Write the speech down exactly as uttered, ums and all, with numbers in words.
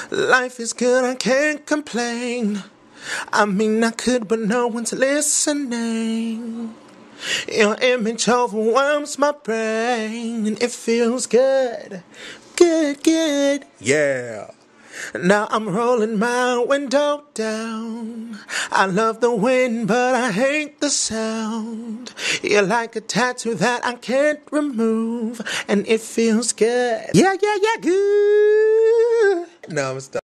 Life is good, I can't complain. I mean I could, but no one's listening. Your image overwhelms my brain, and it feels good, good, good, yeah. Now I'm rolling my window down. I love the wind, but I hate the sound. You're like a tattoo that I can't remove, and it feels good. Yeah, yeah, yeah, good. No, I'm stuck.